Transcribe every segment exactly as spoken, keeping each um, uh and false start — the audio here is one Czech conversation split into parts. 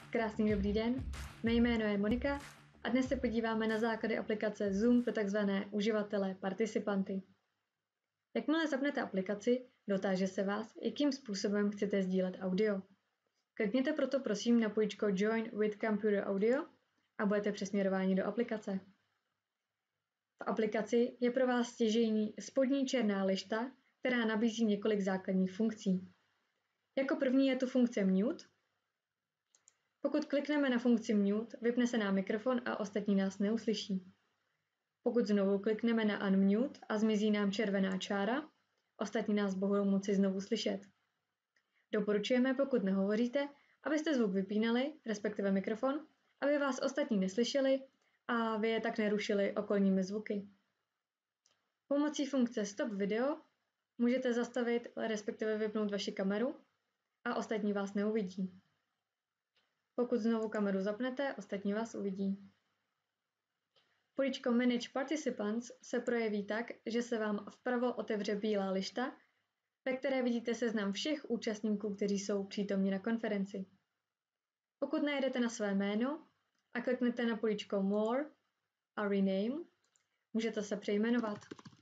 Krásný dobrý den, mé jméno je Monika a dnes se podíváme na základy aplikace Zoom pro tzv. Uživatele participanty. Jakmile zapnete aplikaci, dotáže se vás, jakým způsobem chcete sdílet audio. Klikněte proto prosím na políčko Join with Computer Audio a budete přesměrováni do aplikace. V aplikaci je pro vás stěžejní spodní černá lišta, která nabízí několik základních funkcí. Jako první je tu funkce Mute. Pokud klikneme na funkci Mute, vypne se nám mikrofon a ostatní nás neuslyší. Pokud znovu klikneme na Unmute a zmizí nám červená čára, ostatní nás budou moci znovu slyšet. Doporučujeme, pokud nehovoříte, abyste zvuk vypínali, respektive mikrofon, aby vás ostatní neslyšeli a vy je tak nerušili okolními zvuky. Pomocí funkce Stop Video můžete zastavit, respektive vypnout vaši kameru a ostatní vás neuvidí. Pokud znovu kameru zapnete, ostatní vás uvidí. Políčko Manage Participants se projeví tak, že se vám vpravo otevře bílá lišta, ve které vidíte seznam všech účastníků, kteří jsou přítomni na konferenci. Pokud najdete na své jméno a kliknete na políčko More a Rename, můžete se přejmenovat.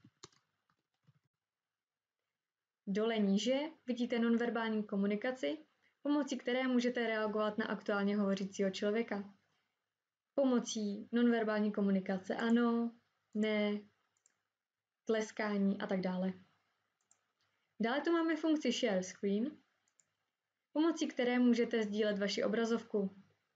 Dole níže vidíte nonverbální komunikaci, pomocí které můžete reagovat na aktuálně hovořícího člověka. Pomocí nonverbální komunikace ano, ne, tleskání a tak dále. Dále tu máme funkci Share Screen, pomocí které můžete sdílet vaši obrazovku.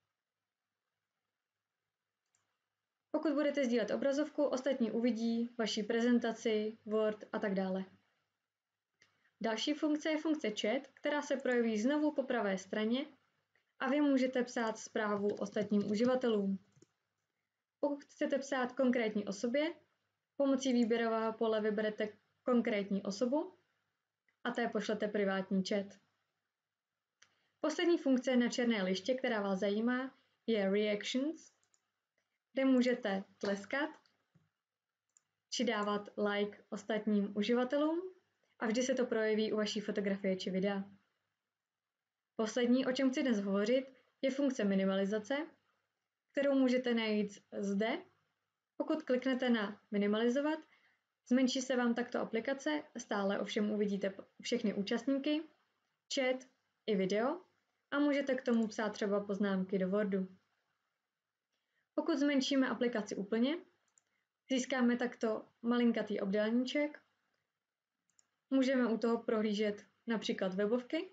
Pokud budete sdílet obrazovku, ostatní uvidí vaši prezentaci, Word a tak dále. Další funkce je funkce Chat, která se projeví znovu po pravé straně a vy můžete psát zprávu ostatním uživatelům. Pokud chcete psát konkrétní osobě, pomocí výběrového pole vyberete konkrétní osobu a té pošlete privátní chat. Poslední funkce na černé liště, která vás zajímá, je Reactions, kde můžete tleskat či dávat like ostatním uživatelům a vždy se to projeví u vaší fotografie či videa. Poslední, o čem chci dnes hovořit, je funkce minimalizace, kterou můžete najít zde. Pokud kliknete na minimalizovat, zmenší se vám takto aplikace, stále ovšem uvidíte všechny účastníky, chat i video a můžete k tomu psát třeba poznámky do Wordu. Pokud zmenšíme aplikaci úplně, získáme takto malinkatý obdélníček. Můžeme u toho prohlížet například webovky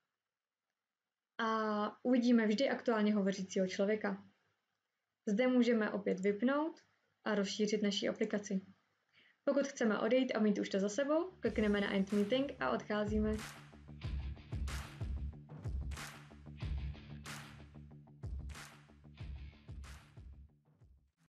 a uvidíme vždy aktuálně hovořícího člověka. Zde můžeme opět vypnout a rozšířit naši aplikaci. Pokud chceme odejít a mít už to za sebou, klikneme na End Meeting a odcházíme.